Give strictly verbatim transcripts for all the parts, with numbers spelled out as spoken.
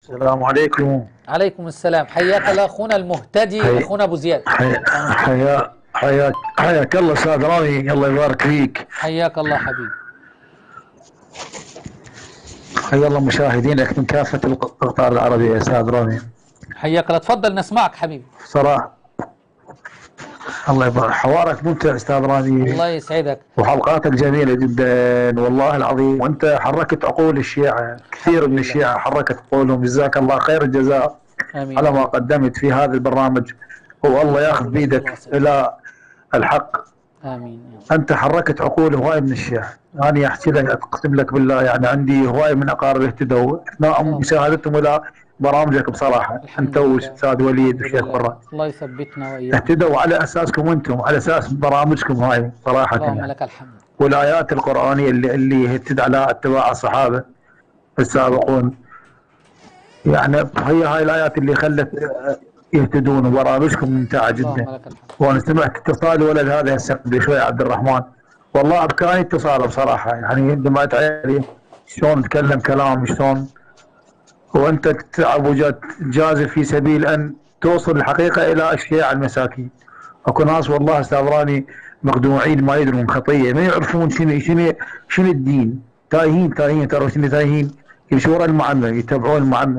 السلام عليكم. عليكم السلام. حياك الله اخونا المهتدي، حي... اخونا ابو زياد. حي... حيا حياك حياك الله استاذ رامي، الله يبارك فيك. حياك الله حبيبي. حيا الله مشاهدينك من كافة الأقطار العربية يا استاذ رامي. حياك الله، تفضل نسمعك حبيبي. صراحة الله يبارك، حوارك ممتع استاذ رامي. الله يسعدك. وحلقاتك جميلة جدا والله العظيم، وانت حركت عقول الشيعة، كثير من الشيعة حركت عقولهم، جزاك الله خير الجزاء. آمين. على ما قدمت في هذا البرنامج، والله ياخذ بيدك الى الحق. امين. انت حركت عقول هواي من الشيعة. انا احكي لك، اقسم لك بالله، يعني عندي هواي من اقارب اهتدوا اثناء مشاهدتهم الى برامجك بصراحه، انت واستاذ وليد والشيخ برا. الله يثبتنا واياكم. اهتدوا على اساسكم انتم، على اساس برامجكم هاي صراحه. اللهم يعني لك الحمد. والايات القرانيه اللي اللي اهتدى على اتباع الصحابه السابقون، يعني هي هاي الايات اللي خلت يهتدون، وبرامجكم ممتعه جدا. وانا سمعت اتصال ولد هذا هسه قبل شوي عبد الرحمن، والله ابكاني اتصاله بصراحه، يعني عندما تعرف شلون تكلم كلام، شلون وانت تتعب وتجازف في سبيل ان توصل الحقيقه الى الشيعة المساكين. اكو ناس والله استاذ راني مخدوعين، ما يدرون خطيه، ما يعرفون شنو شنو شنو الدين، تايهين تايهين ترى شنو تايهين، يمشون ورا المعمم، يتبعون المعمم.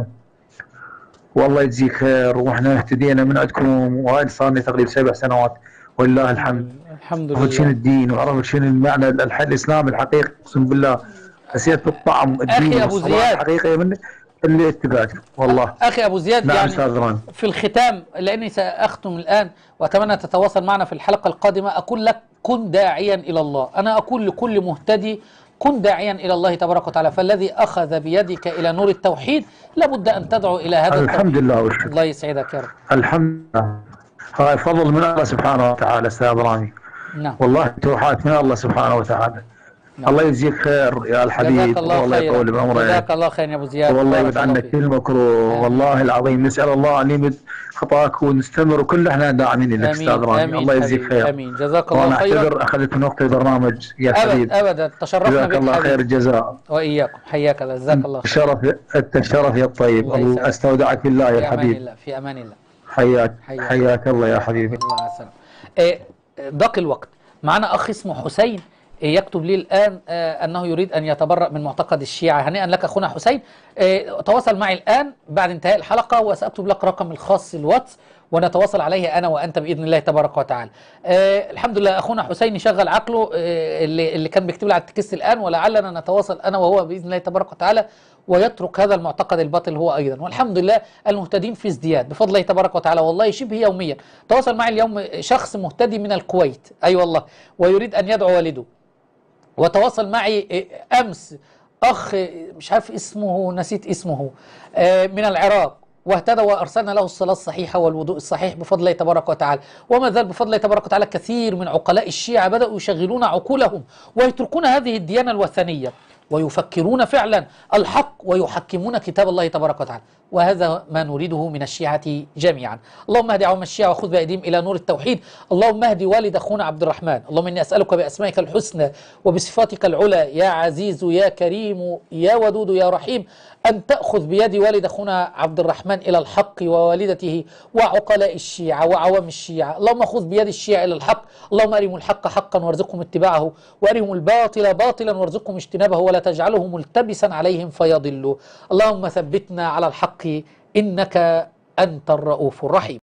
والله يجزيك خير، واحنا اهتدينا من عندكم، وهاي صار لي تقريبا سبع سنوات ولله الحمد. الحمد لله. عرفت شنو الدين، وعرفت شنو المعنى الاسلام الحقيقي، اقسم بالله حسيت بالطعم الدين والصلاة الحقيقية من اللي اتبعته والله. اخي ابو زياد، نعم يعني استاذ في الختام، لاني ساختم الان واتمنى تتواصل معنا في الحلقه القادمه، اقول لك كن داعيا الى الله. انا اقول لكل مهتدي كن داعيا الى الله تبارك وتعالى، فالذي اخذ بيدك الى نور التوحيد لابد ان تدعو الى هذا الحمد التوحيد. لله والشكر. الله يسعدك يا رب. الحمد لله، هاي فضل من الله سبحانه وتعالى استاذ رامي. نعم والله توحات من الله سبحانه وتعالى. نعم. الله يجزيك خير يا الحبيب، والله يطول بعمرك. جزاك الله خير يا ابو زياد، والله يبعد عنك كل مكروه، والله العظيم نسال الله ان يمد خطاك ونستمر، وكل احنا داعمين لك استاذ رامي. الله يجزيك خير. امين. جزاك الله خيرا. وانا اعتذر اخذت من وقت البرنامج يا حبيب. ابدا ابدا، تشرفنا بك. جزاك الله خير الجزاء. واياكم. حياك الله، جزاك الله خير. الشرف انت الشرف يا الطيب، الله استودعك بالله يا حبيب. في امان الله، في امان الله. حياك حياك, حياك الله يا حبيبي. الله يسلمك. إيه ضاق الوقت. معنا اخ اسمه حسين يكتب لي الآن أنه يريد أن يتبرأ من معتقد الشيعة. هنيئا لك أخونا حسين. تواصل معي الآن بعد انتهاء الحلقة، وسأكتب لك رقم الخاص الواتس ونتواصل عليه أنا وأنت بإذن الله تبارك وتعالى. الحمد لله أخونا حسين يشغل عقله اللي, اللي كان بيكتب لي على التكست الآن، ولعلنا نتواصل أنا وهو بإذن الله تبارك وتعالى، ويترك هذا المعتقد الباطل هو أيضا. والحمد لله المهتدين في ازدياد بفضل الله تبارك وتعالى، والله شبه يوميا. تواصل معي اليوم شخص مهتدي من الكويت، أي أيوة والله، ويريد أن يدعو والده. وتواصل معي أمس أخ مش عارف اسمه، نسيت اسمه، من العراق، واهتدى وأرسلنا له الصلاة الصحيحة والوضوء الصحيح بفضل الله تبارك وتعالى. وما زال بفضل الله تبارك وتعالى كثير من عقلاء الشيعة بدأوا يشغلون عقولهم ويتركون هذه الديانة الوثنية، ويفكرون فعلا الحق ويحكمون كتاب الله تبارك وتعالى. وهذا ما نريده من الشيعة جميعا. اللهم اهد عوام الشيعة وخذ بأيديهم إلى نور التوحيد. اللهم اهد والد أخونا عبد الرحمن. اللهم إني أسألك بأسمائك الحسنى وبصفاتك العلى يا عزيز يا كريم يا ودود يا رحيم أن تأخذ بيد والد أخونا عبد الرحمن إلى الحق، ووالدته وعقلاء الشيعة وعوام الشيعة. اللهم خذ بيد الشيعة إلى الحق. اللهم أرهم الحق حقا وارزقهم اتباعه، وأرهم الباطل باطلا وارزقهم اجتنابه، ولا تجعله ملتبسا عليهم فيضلوا. اللهم ثبتنا على الحق إنك أنت الرؤوف الرحيم.